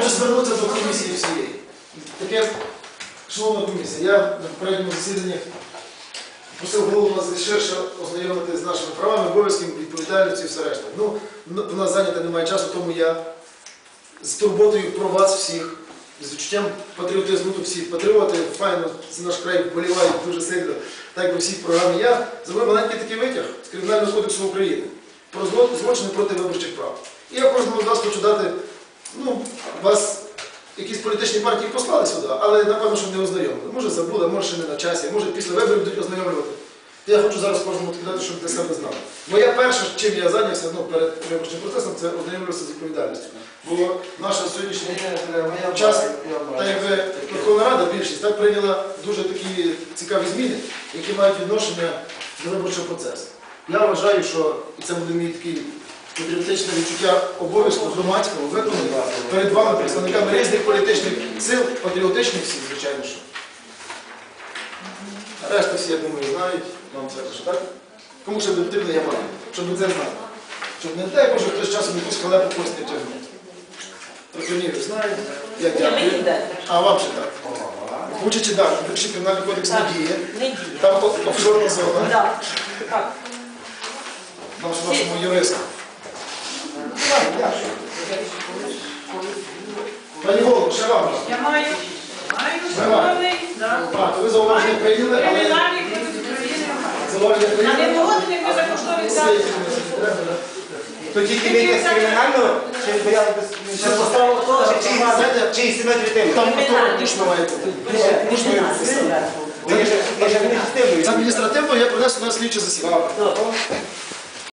хочу звернутися до комісії всієї. Таке, шановна комісія, я на попередньому засіданні просив голову нас ширше ознайомити з нашими правами, обов'язками, відповідальністю і все решта. Ну, у нас зайнято немає часу, тому я з турботою про вас всіх, з відчуттям патріотизму, тут всі патріоти, файно, за наш край вболівають дуже сильно, так би всі програми. Я зробив маленький такий витяг з Кримінального кодексу України про злочини проти виборчих прав. І я кожному з вас хочу дати, ну, вас якісь політичні партії послали сюди, але напевно, що не ознайомили. Може забули, може ще не на часі, може після виборів будуть ознайомлювати. Я хочу зараз кожному сказати, щоб для себе знали. Моя перша, чим я зайнявся перед виборчим процесом, це ознайомлюватися з відповідальністю. Бо наша сьогоднішня час, так якби Верховна Рада, більшість, так прийняла дуже такі цікаві зміни, які мають відношення до виборчого процесу. Я вважаю, що це буде мій такий патріотичне відчуття обов'язку громадського виконання перед вами, представниками різних політичних сил, патріотичних всіх, звичайно, що. Решта всі, я думаю, знають, вам це лише так. Кому ще потрібно, я маю, щоб ви це знали. Щоб не дай Боже, хтось часом якусь халепу когось не втягнув. Траконів знають, я дякую. А вам ще так. Учачи, так, більше Кримінальний кодекс не діє. Там офшорна зона. Нашому юристу. Пані голово, ще вам. Я маю шановний, то ви зауваження прийняли, але... Кримінальний кодекс України маю. Зауваження А прийняли? не погодений безкоштовний захід. То тільки вийти з кримінального, чи бояли Ще поставили то, чи і себе дитину? там хто дійсно має бути. Ви ж адміністративною. З адміністративного я принесу на слідче засідання.